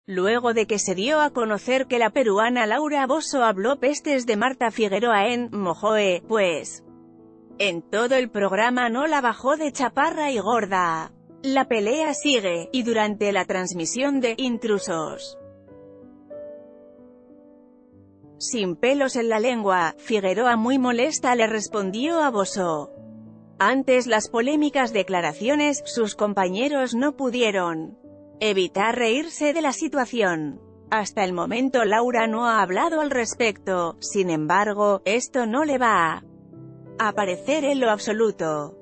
luego de que se dio a conocer que la peruana Laura Bozzo habló pestes de Marta Figueroa en Mojoe, pues en todo el programa no la bajó de chaparra y gorda. La pelea sigue, y durante la transmisión de Intrusos sin pelos en la lengua, Figueroa muy molesta le respondió a Bozzo. Antes las polémicas declaraciones, sus compañeros no pudieron evitar reírse de la situación. Hasta el momento Laura no ha hablado al respecto, sin embargo, esto no le va a parecer en lo absoluto.